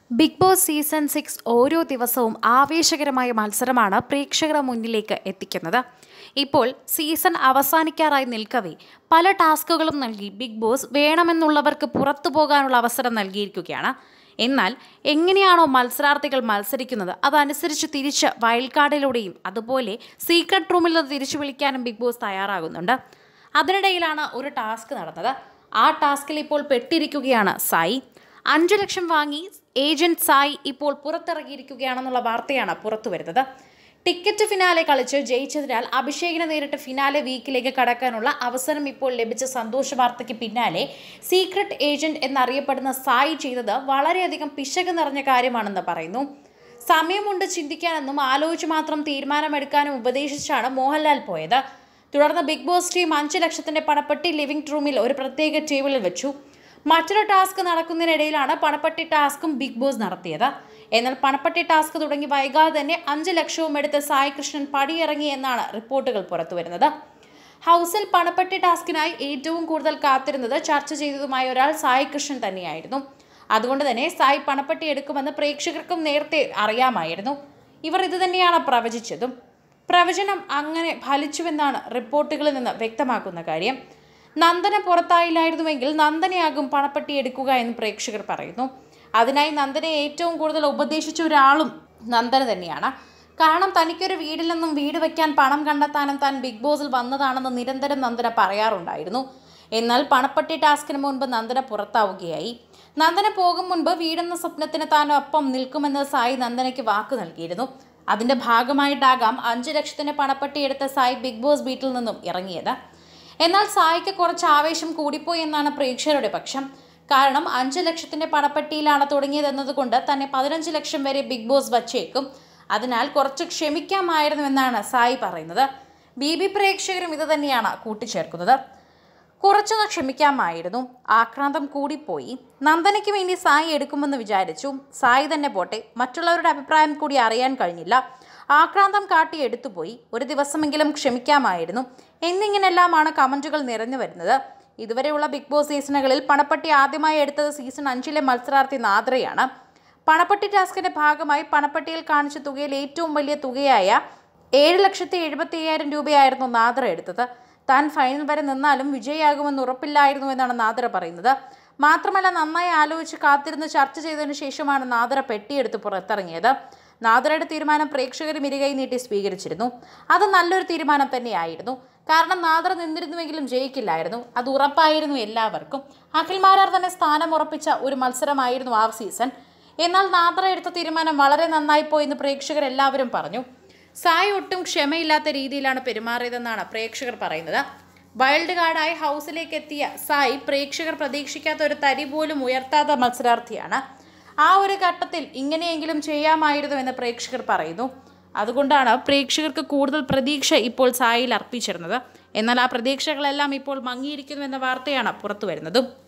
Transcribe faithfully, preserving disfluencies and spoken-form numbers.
Big boss season six ഓരോ ദിവസവും ആവേശകരമായ മത്സരമാണ് പ്രേക്ഷകരുടെ മുന്നിലേക്ക് എത്തിക്കുന്നത്. ഇപ്പോൾ സീസൺ അവസാനിക്കാറായി നിൽക്കവേ പല ടാസ്കുകളും നൽകി ബിഗ് ബോസ് വേണമെന്നുള്ളവർക്ക് പുറത്തു പോകാനുള്ള അവസരം നൽകിയിരിക്കുകയാണ്. എന്നാൽ എങ്ങനെയാണോ മത്സരാർത്ഥികൾ മത്സരിക്കുന്നത് അതനുസരിച്ച് തിരിച്ച് വൈൽഡ് കാർഡിലൂടെയും അതുപോലെ സീക്രട്ട് റൂമിൽ നിന്ന് തിരിച്ചു വിളിക്കാനും ബിഗ് ബോസ് തയ്യാറാകുന്നുണ്ട്. അതിനിടയിലാണ് ഒരു ടാസ്ക് നടന്നത്. ആ ടാസ്കിൽ ഇപ്പോൾ പെട്ടിരിക്കുകയാണ് സായി. അഞ്ചു ലക്ഷം വാങ്ങി ഏജന്റ് സായി ഇപ്പോൾ പുറത്തിറങ്ങിയിരിക്കുകയാണെന്നുള്ള വാർത്തയാണ് പുറത്തു വരുന്നത്. ടിക്കറ്റ് ഫിനാലെ കളിച്ച് ജയിച്ചതിനാൽ അഭിഷേകിനെ നേരിട്ട് ഫിനാലെ വീക്കിലേക്ക് കടക്കാനുള്ള അവസരം ഇപ്പോൾ ലഭിച്ച സന്തോഷ വാർത്തയ്ക്ക് പിന്നാലെ സീക്രട്ട് ഏജന്റ് എന്നറിയപ്പെടുന്ന സായി ചെയ്തത് വളരെയധികം പിശക് നിറഞ്ഞ കാര്യമാണെന്ന് പറയുന്നു. സമയമുണ്ട് ചിന്തിക്കാനെന്നും ആലോചിച്ച് മാത്രം തീരുമാനമെടുക്കാനും ഉപദേശിച്ചാണ് മോഹൻലാൽ പോയത്. തുടർന്ന് ബിഗ് ബോസ് ടീം അഞ്ചു ലക്ഷത്തിന്റെ പണപ്പെട്ടി ലിവിംഗ് റൂമിൽ ഒരു പ്രത്യേക ടേബിളിൽ വെച്ചു. മറ്റൊരു ടാസ്ക് നടക്കുന്നതിനിടയിലാണ് പണപ്പെട്ടി ടാസ്കും ബിഗ് ബോസ് നടത്തിയത്. എന്നാൽ പണപ്പെട്ടി ടാസ്ക് തുടങ്ങി വൈകാതെ തന്നെ അഞ്ച് ലക്ഷവും എടുത്ത് സായി കൃഷ്ണൻ പടിയിറങ്ങി എന്നാണ് റിപ്പോർട്ടുകൾ പുറത്തുവരുന്നത്. ഹൗസിൽ പണപ്പെട്ടി ടാസ്കിനായി ഏറ്റവും കൂടുതൽ കാത്തിരുന്നത് ചർച്ച ചെയ്തതുമായ ഒരാൾ സായി കൃഷ്ണൻ തന്നെയായിരുന്നു. അതുകൊണ്ട് തന്നെ സായി പണപ്പെട്ടി എടുക്കുമെന്ന് പ്രേക്ഷകർക്കും നേരത്തെ അറിയാമായിരുന്നു. ഇവർ ഇത് തന്നെയാണ് പ്രവചിച്ചതും. പ്രവചനം അങ്ങനെ ഫലിച്ചുവെന്നാണ് റിപ്പോർട്ടുകളിൽ നിന്ന് വ്യക്തമാക്കുന്ന കാര്യം. നന്ദന പുറത്തായില്ലായിരുന്നുവെങ്കിൽ നന്ദനയാകും പണപ്പെട്ടി എടുക്കുക എന്ന് പ്രേക്ഷകർ പറയുന്നു. അതിനായി നന്ദനയെ ഏറ്റവും കൂടുതൽ ഉപദേശിച്ച ഒരാളും നന്ദന തന്നെയാണ്. കാരണം തനിക്കൊരു വീടിൽ വീട് വയ്ക്കാൻ പണം കണ്ടെത്താനും താൻ ബിഗ് ബോസിൽ വന്നതാണെന്ന് നിരന്തരം നന്ദന പറയാറുണ്ടായിരുന്നു. എന്നാൽ പണപ്പെട്ടി ടാസ്കിന് മുൻപ് നന്ദന പുറത്താവുകയായി. നന്ദന പോകും മുൻപ് വീടെന്ന സ്വപ്നത്തിന് താൻ ഒപ്പം നിൽക്കുമെന്ന് സായി നന്ദനയ്ക്ക് വാക്ക് നൽകിയിരുന്നു. അതിന്റെ ഭാഗമായിട്ടാകാം അഞ്ചു ലക്ഷത്തിന് പണപ്പെട്ടി എടുത്ത സായി ബിഗ് ബോസ് വീട്ടിൽ നിന്നും ഇറങ്ങിയത്. എന്നാൽ സായിക്ക് കുറച്ച് ആവേശം കൂടിപ്പോയി എന്നാണ് പ്രേക്ഷകരുടെ പക്ഷം. കാരണം അഞ്ചു ലക്ഷത്തിന്റെ പണപ്പെട്ടിയിലാണ് തുടങ്ങിയതെന്നതുകൊണ്ട് തന്നെ പതിനഞ്ച് ലക്ഷം വരെ ബിഗ് ബോസ് വച്ചേക്കും. അതിനാൽ കുറച്ച് ക്ഷമിക്കാമായിരുന്നു എന്നാണ് സായി പറയുന്നത്. ബി ബി പ്രേക്ഷകരും ഇത് തന്നെയാണ് കൂട്ടിച്ചേർക്കുന്നത്. കുറച്ചൊന്ന് ക്ഷമിക്കാമായിരുന്നു, ആക്രാന്തം കൂടിപ്പോയി. നന്ദനയ്ക്ക് വേണ്ടി സായി എടുക്കുമെന്ന് വിചാരിച്ചു. സായി തന്നെ പോട്ടെ, മറ്റുള്ളവരുടെ അഭിപ്രായം കൂടി അറിയാൻ കഴിഞ്ഞില്ല. ആക്രാന്തം കാട്ടി എടുത്തുപോയി. ഒരു ദിവസമെങ്കിലും ക്ഷമിക്കാമായിരുന്നു എന്നിങ്ങനെല്ലാമാണ് കമന്റുകൾ നിറഞ്ഞു വരുന്നത്. ഇതുവരെയുള്ള ബിഗ് ബോസ് സീസണുകളിൽ പണപ്പെട്ടി ആദ്യമായി എടുത്തത് സീസൺ അഞ്ചിലെ മത്സരാർത്ഥി നാദ്രയാണ്. പണപ്പെട്ടി ടാസ്കിന്റെ ഭാഗമായി പണപ്പെട്ടിയിൽ കാണിച്ച തുകയിൽ ഏറ്റവും വലിയ തുകയായ ഏഴ് ലക്ഷത്തി എഴുപത്തി അയ്യായിരം രൂപയായിരുന്നു നാദ്ര എടുത്തത്. താൻ ഫൈനൽ വരെ നിന്നാലും വിജയിയാകുമെന്ന് ഉറപ്പില്ലായിരുന്നു എന്നാണ് നാദ്ര പറയുന്നത്. മാത്രമല്ല, നന്നായി ആലോചിച്ച് കാത്തിരുന്ന് ചർച്ച ചെയ്തതിനു ശേഷമാണ് നാദ്ര പെട്ടിയെടുത്ത് പുറത്തിറങ്ങിയത്. നാദ്രയുടെ തീരുമാനം പ്രേക്ഷകരും ഇരുകൈ നീട്ടി സ്വീകരിച്ചിരുന്നു. അത് നല്ലൊരു തീരുമാനം തന്നെയായിരുന്നു. കാരണം നാദ്ര നിന്നിരുന്നുവെങ്കിലും ജയിക്കില്ലായിരുന്നു, അത് ഉറപ്പായിരുന്നു എല്ലാവർക്കും. അഖിൽമാരാർ തന്നെ സ്ഥാനം ഉറപ്പിച്ച ഒരു മത്സരമായിരുന്നു ആ സീസൺ. എന്നാൽ നാദ്ര എടുത്ത തീരുമാനം വളരെ നന്നായി പോയെന്ന് പ്രേക്ഷകർ എല്ലാവരും പറഞ്ഞു. സായി ഒട്ടും ക്ഷമയില്ലാത്ത രീതിയിലാണ് പെരുമാറിയതെന്നാണ് പ്രേക്ഷകർ പറയുന്നത്. വൈൽഡ് കാർഡായി ഹൗസിലേക്ക് എത്തിയ സായി പ്രേക്ഷകർ പ്രതീക്ഷിക്കാത്ത ഒരു തരി പോലും ഉയർത്താത്ത മത്സരാർത്ഥിയാണ്. ആ ഒരു ഘട്ടത്തിൽ ഇങ്ങനെയെങ്കിലും ചെയ്യാമായിരുന്നു എന്ന് പ്രേക്ഷകർ പറയുന്നു. അതുകൊണ്ടാണ് പ്രേക്ഷകർക്ക് കൂടുതൽ പ്രതീക്ഷ ഇപ്പോൾ സായിയിൽ അർപ്പിച്ചിരുന്നത്. എന്നാൽ ആ പ്രതീക്ഷകളെല്ലാം ഇപ്പോൾ മങ്ങിയിരിക്കുന്നു എന്ന വാർത്തയാണ് പുറത്തു വരുന്നതും.